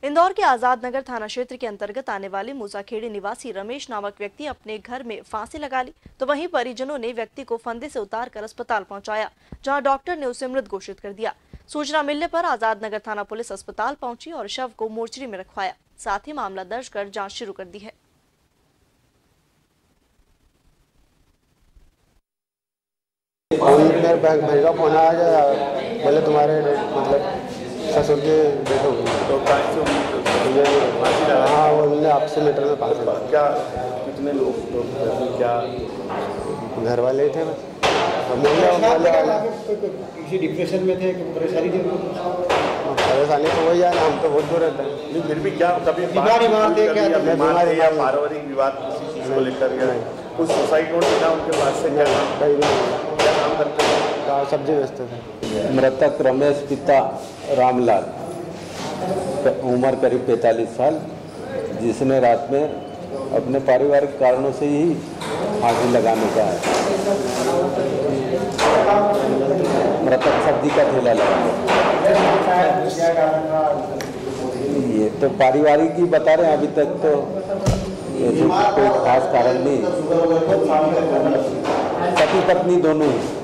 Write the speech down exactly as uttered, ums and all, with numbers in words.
इंदौर के आजाद नगर थाना क्षेत्र के अंतर्गत आने वाले मूसाखेड़ी निवासी रमेश नामक व्यक्ति अपने घर में फांसी लगा ली, तो वहीं परिजनों ने व्यक्ति को फंदे से उतारकर अस्पताल पहुंचाया, जहां डॉक्टर ने उसे मृत घोषित कर दिया। सूचना मिलने पर आजाद नगर थाना पुलिस अस्पताल पहुंची और शव को मोर्चरी में रखवाया, साथ ही मामला दर्ज कर जाँच शुरू कर दी है। मेरा फोन आया, बोले तुम्हारे मतलब ससुर की डेट हो गई। तो हाँ, वो उन्होंने आपसे मीटर में पास है। क्या कितने लोग लोग क्या घर वाले थे बस। किसी डिप्रेशन में थे, परेशानी थी? परेशानी तो वही है ना, हम तो बहुत दूर रहते हैं। नहीं, फिर भी क्या कभी बीमारी मारते क्या बीमारी या पारिवारिक विवाद किसी चीज़ को लेकर गया कुछ सुसाइड नोट मिला उनके पास से? क्या क्या काम करते हैं? सब्जी बेचते थे। मृतक रमेश पिता रामलाल, उम्र करीब पैंतालीस साल, जिसने रात में अपने पारिवारिक कारणों से ही फांसी लगाने का है। मृतक सब्जी का ठेला लगा, ये तो पारिवारिक ही बता रहे हैं। अभी तक तो कोई खास कारण नहीं, पति पत्नी दोनों ही।